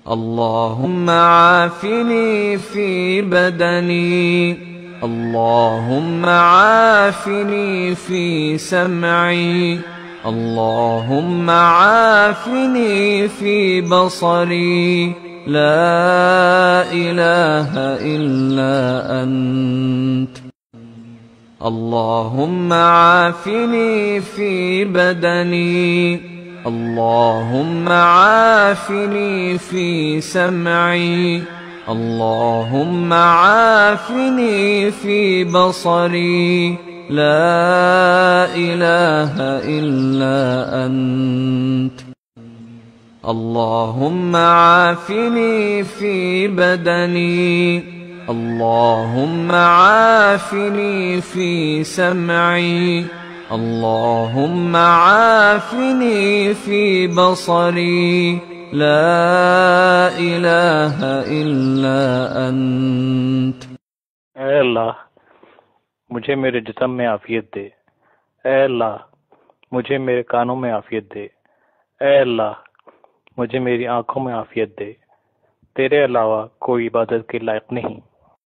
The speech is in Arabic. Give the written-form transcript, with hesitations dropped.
اللهم عافني في بدني، اللهم عافني في سمعي، اللهم عافني في بصري، لا إله إلا أنت. اللهم عافني في بدني، اللهم عافني في سمعي، اللهم عافني في بصري، لا إله إلا أنت. اللهم عافني في بدني، اللهم عافني في سمعي، اللهم عافني في بصري، لا إله إلا أنت. اے اللہ مجھے میرے جسم میں عافیت دے، اے اللہ مجھے میرے کانوں میں عافیت دے، اے اللہ مجھے میری آنکھوں میں عافیت دے۔ تیرے علاوہ کوئی عبادت کے لائق نہیں۔